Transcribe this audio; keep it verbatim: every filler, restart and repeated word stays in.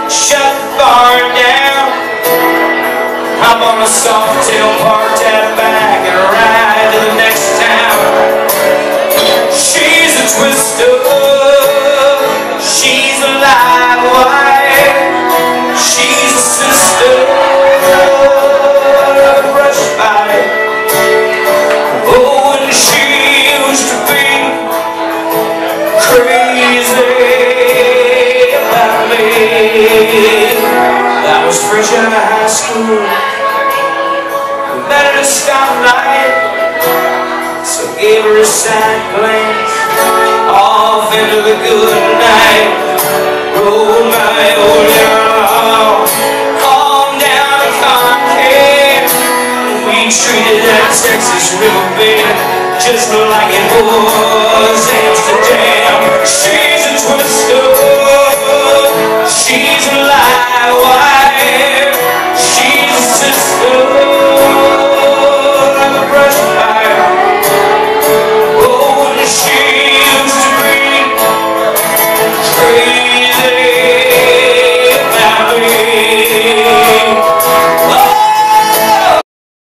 shut the bar down. I'm on a soft-tail parked out back and ride to the next town. She's a twister, she's a live wire, she's a sister, a brush fire. Oh, and she used to be crazy about me. I was fresh out of high school, met at a stoplight, so gave her a side glance off into the good night. Rolled my old arrow on down to Concan. We treated that Texas riverbed just like it was Amsterdam. She's a